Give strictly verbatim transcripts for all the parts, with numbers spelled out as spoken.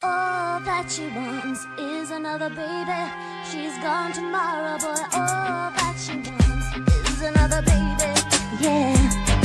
All that she wants is another baby. She's gone tomorrow, boy. All that she wants is another baby. Yeah.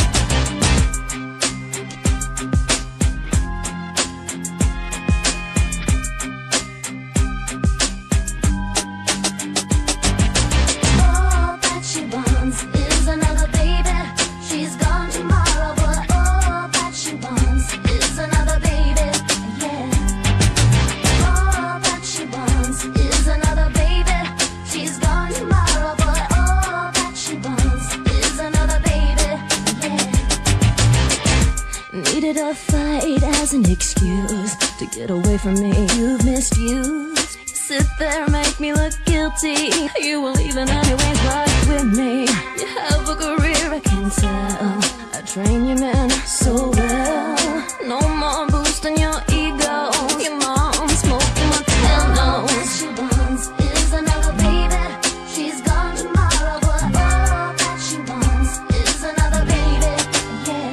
Needed a fight as an excuse to get away from me. You've misused. You sit there, make me look guilty. You were leaving anyways, right with me. You have a career, I can tell. I train you, man, so well. No more boosting your ego. Your mom smoking my tail nose. She wants is another baby. She's gone tomorrow, but all that she wants is another baby. Yeah.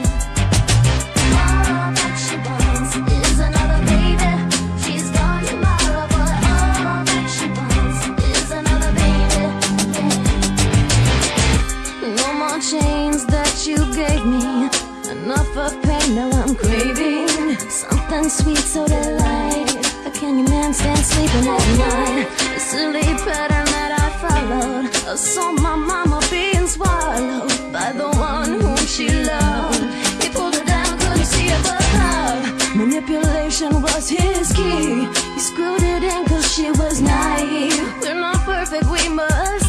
Chains that you gave me, enough of pain, now I'm craving something sweet, so delight. How can you man stand sleeping at night? The silly pattern that I followed, I saw my mama being swallowed by the one whom she loved. He pulled her down, couldn't see above. Manipulation was his key. He screwed it in cause she was naive. We're not perfect, we must